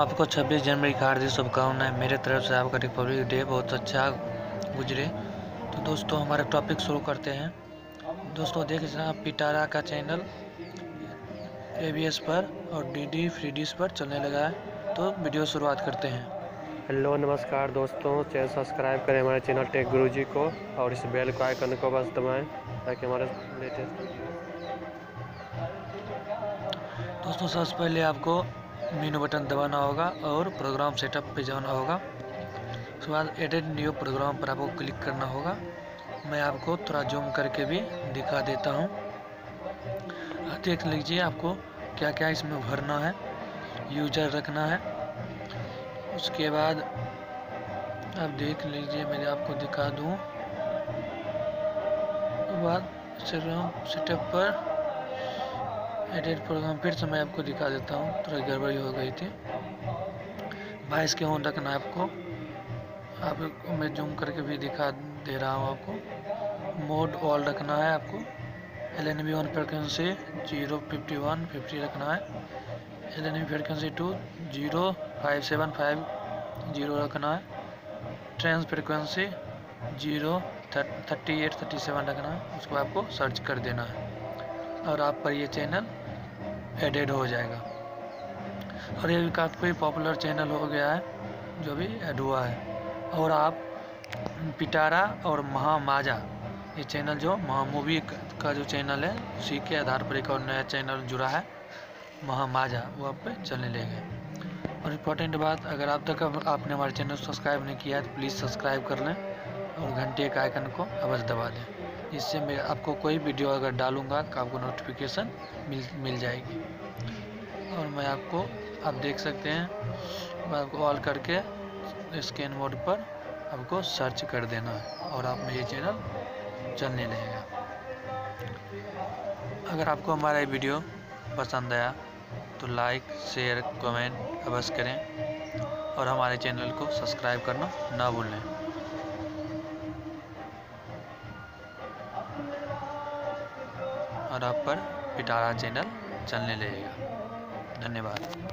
आपको 26 जनवरी की हार्दिक शुभकामनाएं। मेरे तरफ से आपका रिपब्लिक डे बहुत अच्छा गुजरे। तो दोस्तों हमारा टॉपिक शुरू करते हैं। दोस्तों देख रहे हैं पिटारा का चैनल ABS पर और DD फ्री डिश पर चलने लगा है। तो वीडियो शुरुआत करते हैं। हेलो नमस्कार दोस्तों, चैनल सब्सक्राइब करें हमारे चैनल टेक गुरुजी को और इस बेल को आइकन को बस दबाएं ताकि हमारे लेटेस्ट दोस्तों सबसे पहले आपको मेनू बटन दबाना होगा और प्रोग्राम सेटअप पे जाना होगा। उसके बाद एडिट न्यू प्रोग्राम पर आपको क्लिक करना होगा। मैं आपको थोड़ा जूम करके भी दिखा देता हूँ। देख लीजिए आपको क्या क्या इसमें भरना है। यूजर रखना है। उसके बाद आप देख लीजिए, मैं आपको दिखा दूँ। बाद सेटअप पर एडिट प्रोग्राम फिर से मैं आपको दिखा देता हूँ, थोड़ा गड़बड़ी हो गई थी। वॉइस के ऑन रखना है आपको। आपको मैं जूम करके भी दिखा दे रहा हूँ आपको। मोड ऑल रखना है आपको। LNB ऑन फ्रीक्वेंसी 051 50 रखना है। LNB फ्रीक्वेंसी 2 05750 रखना है। ट्रांस फ्रीक्वेंसी 03837 रखना है। उसको आपको सर्च कर देना है और आप पर ये चैनल एडेड हो जाएगा। और ये भी काफ़ी पॉपुलर चैनल हो गया है जो भी ऐड हुआ है। और आप पिटारा और महामाजा, ये चैनल जो महामूवी का जो चैनल है उसी के आधार पर एक और नया चैनल जुड़ा है महामाजा, वो आप पे चलने लगेगा। और इम्पोर्टेंट बात, अगर आप तक आपने हमारे चैनल को सब्सक्राइब नहीं किया है तो प्लीज़ सब्सक्राइब कर लें और घंटे का आइकन को अवश्य दबा दें। इससे मैं आपको कोई वीडियो अगर डालूंगा तो आपको नोटिफिकेशन मिल जाएगी। और मैं आपको, आप देख सकते हैं, मैं आपको ऑल करके स्कैन मोड पर आपको सर्च कर देना है और आप में ये चैनल चलने लगेगा। अगर आपको हमारा ये वीडियो पसंद आया तो लाइक शेयर कमेंट अवश्य करें और हमारे चैनल को सब्सक्राइब करना ना भूलें। और आप पर पिटारा चैनल चलने लगेगा। धन्यवाद।